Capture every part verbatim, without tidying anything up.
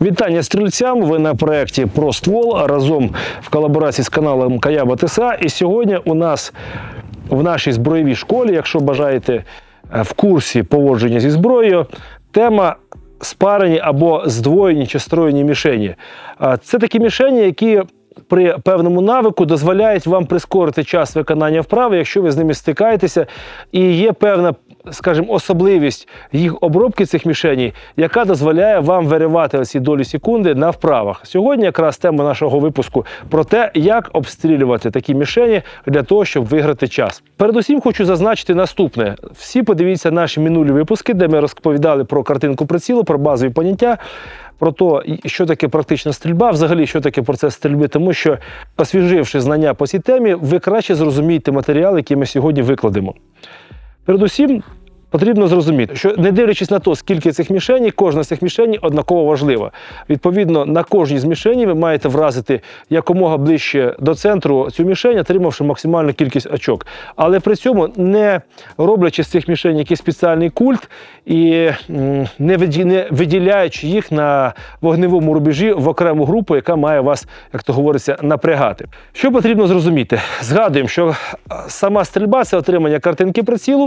Вітання стрільцям! Ви на проєкті «Про ствол» разом в колаборації з каналом Каяба ТСА. І сьогодні у нас в нашій збройовій школі, якщо бажаєте, в курсі поводження зі зброєю, тема спарені або здвоєні чи строєні мішені. Це такі мішені, які при певному навику дозволяють вам прискорити час виконання вправи, якщо ви з ними стикаєтеся, і є певна, скажімо, особливість їх обробки цих мішеней, яка дозволяє вам виривати оці долі секунди на вправах. Сьогодні якраз тема нашого випуску про те, як обстрілювати такі мішені для того, щоб виграти час. Передусім хочу зазначити наступне. Всі подивіться наші минулі випуски, де ми розповідали про картинку прицілу, про базові поняття, про те, що таке практична стрільба, взагалі, що таке процес стрільби, тому що, освіживши знання по цій темі, ви краще зрозумієте матеріал, який ми сьогодні викладемо. Передусім, потрібно зрозуміти, що не дивлячись на те, скільки цих мішеней, кожна з цих мішеней однаково важлива. Відповідно, на кожній з мішеней ви маєте вразити якомога ближче до центру цю мішень, отримавши максимальну кількість очок. Але при цьому не роблячи з цих мішень якийсь спеціальний культ і не виділяючи їх на вогневому рубежі в окрему групу, яка має вас, як то говориться, напрягати. Що потрібно зрозуміти? Згадуємо, що сама стрільба – це отримання картинки прицілу,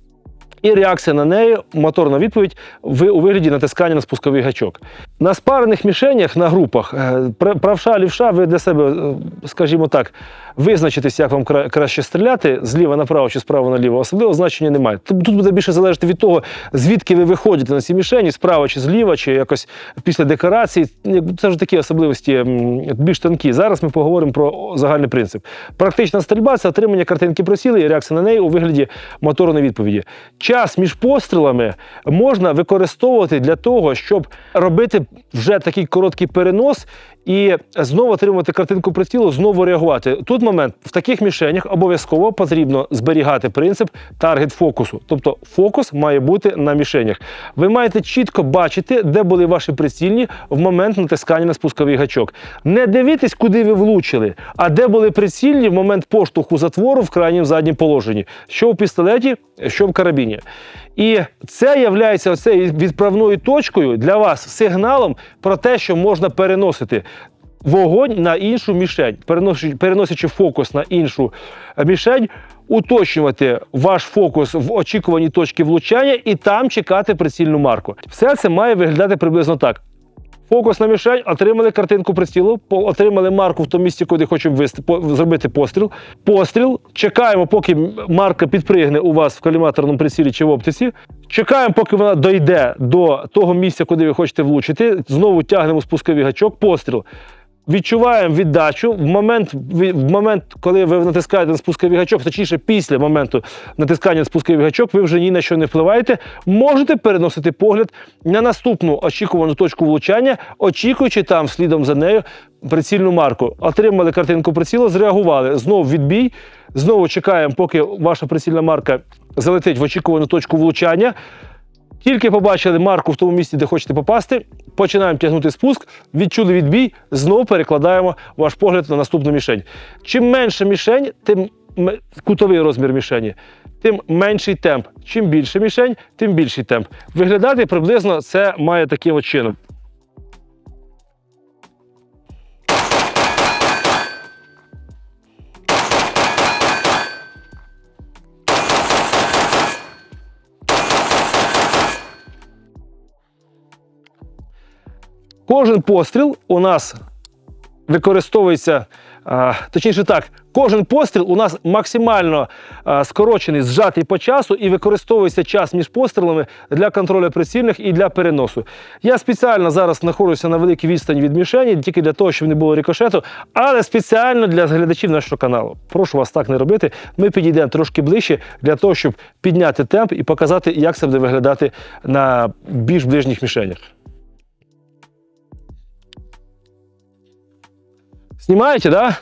і реакція на неї, моторна відповідь у вигляді натискання на спусковий гачок. На спарених мішенях, на групах, правша, лівша, ви для себе, скажімо так, визначитесь, як вам краще стріляти, зліва направо чи справа наліво, особливо значення немає. Тут буде більше залежати від того, звідки ви виходите на ці мішені, справа чи зліва, чи якось після декорації. Це ж такі особливості більш тонкі. Зараз ми поговоримо про загальний принцип. Практична стрільба – це отримання картинки прицілу і реакція на неї у вигляді моторної відповіді. Час між пострілами можна використовувати для того, щоб робити вже такий короткий перенос і знову отримувати картинку прицілу, знову реагувати. Тут момент, в таких мішенях обов'язково потрібно зберігати принцип таргет-фокусу. Тобто фокус має бути на мішенях. Ви маєте чітко бачити, де були ваші прицільні в момент натискання на спусковий гачок. Не дивитесь, куди ви влучили, а де були прицільні в момент поштовху затвору в крайньому задньому положенні. Що в пістолеті, що в карабіні. І це є оцею відправною точкою для вас, сигналом про те, що можна переносити вогонь на іншу мішень, переносячи фокус на іншу мішень, уточнювати ваш фокус в очікуваній точці влучання і там чекати прицільну марку. Все це має виглядати приблизно так. Фокус на мішень, отримали картинку прицілу, отримали марку в тому місці, куди хочемо зробити постріл. Постріл, чекаємо, поки марка підпригне у вас в коліматорному прицілі чи в оптиці. Чекаємо, поки вона дойде до того місця, куди ви хочете влучити. Знову тягнемо спусковий гачок, постріл. Відчуваємо віддачу. В момент, в момент, коли ви натискаєте на спусковий гачок, точніше після моменту натискання на спусковий гачок, ви вже ні на що не впливаєте. Можете переносити погляд на наступну очікувану точку влучання, очікуючи там, слідом за нею, прицільну марку. Отримали картинку прицілу, зреагували. Знову відбій. Знову чекаємо, поки ваша прицільна марка залетить в очікувану точку влучання. Тільки побачили марку в тому місці, де хочете попасти, починаємо тягнути спуск, відчули відбій, знову перекладаємо ваш погляд на наступну мішень. Чим менша мішень, тим кутовий розмір мішені, тим менший темп. Чим більше мішень, тим більший темп. Виглядати приблизно це має таким от чином. Кожен постріл у нас використовується, а, точніше так, кожен постріл у нас максимально а, скорочений, зжатий по часу і використовується час між пострілами для контролю прицільних і для переносу. Я спеціально зараз знаходжуся на великій відстані від мішені, тільки для того, щоб не було рикошету, але спеціально для глядачів нашого каналу. Прошу вас так не робити. Ми підійдемо трошки ближче для того, щоб підняти темп і показати, як це буде виглядати на більш ближніх мішенях. Снимаете, да?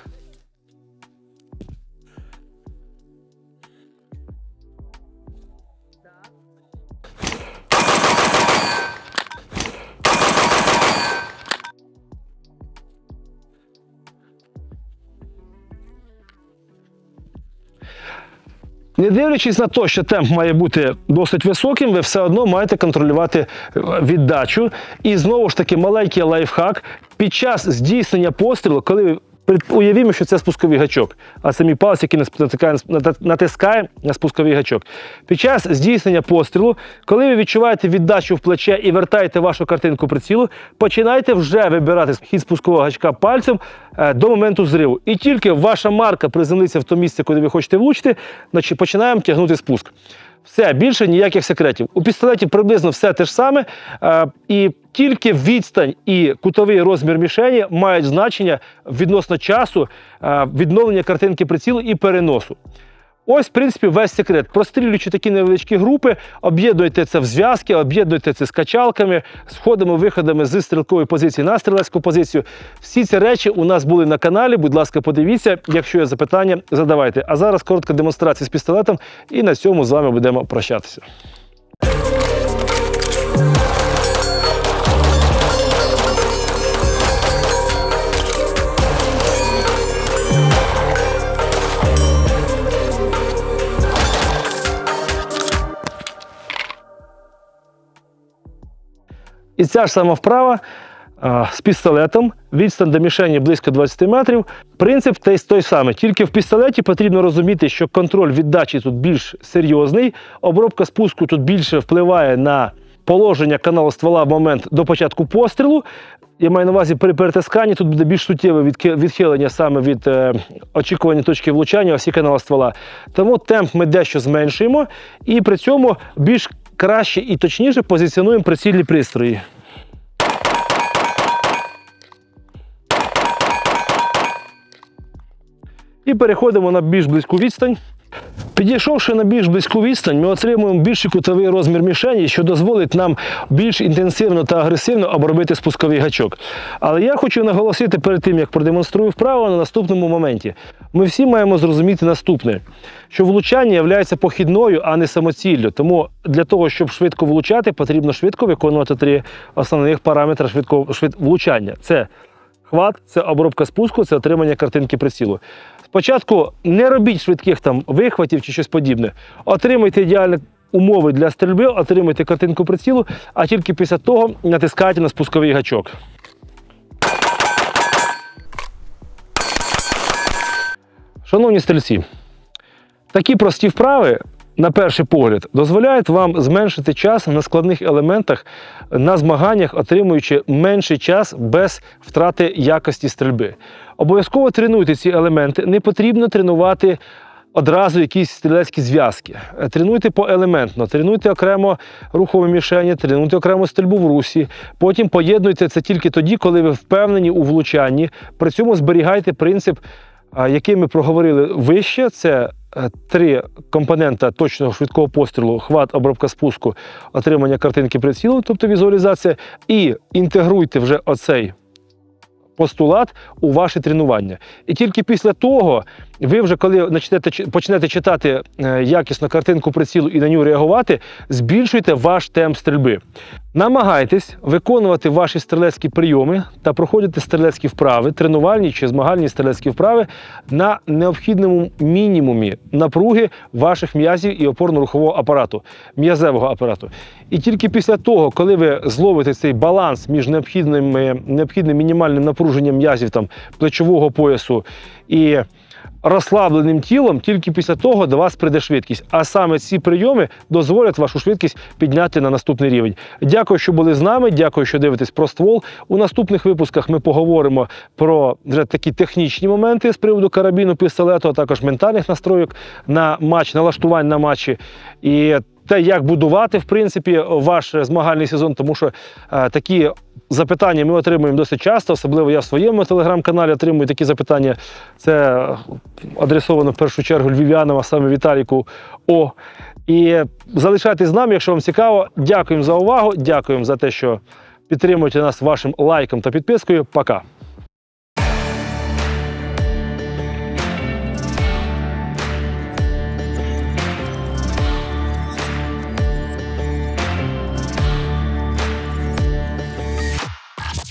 Не дивлячись на те, що темп має бути досить високим, ви все одно маєте контролювати віддачу. І знову ж таки маленький лайфхак. Під час здійснення пострілу, коли ви уявімо, що це спусковий гачок, а це мій палець, який натискає на спусковий гачок. Під час здійснення пострілу, коли ви відчуваєте віддачу в плече і вертаєте вашу картинку прицілу, починайте вже вибирати хід спускового гачка пальцем до моменту зриву. І тільки ваша марка приземлиться в то місце, куди ви хочете влучити, значить починаємо тягнути спуск. Все, більше ніяких секретів. У пістолеті приблизно все те ж саме, і тільки відстань і кутовий розмір мішені мають значення відносно часу відновлення картинки прицілу і переносу. Ось, в принципі, весь секрет. Прострілюючи такі невеличкі групи, об'єднуйте це в зв'язки, об'єднуйте це з качалками, сходами, виходами з стрілкової позиції на стрілецьку позицію. Всі ці речі у нас були на каналі, будь ласка, подивіться. Якщо є запитання, задавайте. А зараз коротка демонстрація з пістолетом, і на цьому з вами будемо прощатися. І ця ж сама вправа а, з пістолетом, відстань до мішені близько двадцяти метрів. Принцип той, той самий, тільки в пістолеті потрібно розуміти, що контроль віддачі тут більш серйозний, обробка спуску тут більше впливає на положення каналу ствола в момент до початку пострілу. Я маю на увазі, при перетисканні тут буде більш суттєве відхилення саме від е, очікування точки влучання осі каналу ствола. Тому темп ми дещо зменшуємо і при цьому більш краще і точніше позиціонуємо прицільні пристрої. І переходимо на більш близьку відстань. Підійшовши на більш близьку відстань, ми отримуємо більший кутовий розмір мішені, що дозволить нам більш інтенсивно та агресивно обробити спусковий гачок. Але я хочу наголосити перед тим, як продемонструю вправо, на наступному моменті. Ми всі маємо зрозуміти наступне, що влучання є похідною, а не самоціллю. Тому для того, щоб швидко влучати, потрібно швидко виконувати три основних параметри швидкого швид... влучання. Це хват, це обробка спуску, це отримання картинки прицілу. Спочатку не робіть швидких там вихватів чи щось подібне. Отримайте ідеальні умови для стрільби, отримайте картинку прицілу, а тільки після того натискайте на спусковий гачок. Шановні стрільці, такі прості вправи, на перший погляд, дозволяють вам зменшити час на складних елементах на змаганнях, отримуючи менший час без втрати якості стрільби. Обов'язково тренуйте ці елементи. Не потрібно тренувати одразу якісь стрілецькі зв'язки. Тренуйте поелементно, тренуйте окремо рухові мішені, тренуйте окремо стрільбу в русі. Потім поєднуйте це тільки тоді, коли ви впевнені у влучанні. При цьому зберігайте принцип, який ми проговорили вище. Це три компонента точного швидкого пострілу: хват, обробка спуску, отримання картинки прицілу, тобто візуалізація, і інтегруйте вже оцей постулат у ваше тренування. І тільки після того ви вже, коли почнете, почнете читати якісно картинку прицілу і на нього реагувати, збільшуйте ваш темп стрільби. Намагайтесь виконувати ваші стрілецькі прийоми та проходити стрілецькі вправи, тренувальні чи змагальні стрілецькі вправи на необхідному мінімумі напруги ваших м'язів і опорно-рухового апарату, м'язевого апарату. І тільки після того, коли ви зловите цей баланс між необхідним, необхідним мінімальним напруженням м'язів там, плечового поясу і розслабленим тілом, тільки після того до вас прийде швидкість. А саме ці прийоми дозволять вашу швидкість підняти на наступний рівень. Дякую, що були з нами, дякую, що дивитесь про ствол. У наступних випусках ми поговоримо про вже такі технічні моменти з приводу карабіну, пістолету, а також ментальних настройок на матч, налаштувань на матчі. І те, як будувати, в принципі, ваш змагальний сезон, тому що е, такі запитання ми отримуємо досить часто, особливо я в своєму телеграм-каналі отримую такі запитання. Це адресовано в першу чергу львів'янам, а саме Віталіку О. І залишайтесь з нами, якщо вам цікаво. Дякуємо за увагу, дякуємо за те, що підтримуєте нас вашим лайком та підпискою. Пока!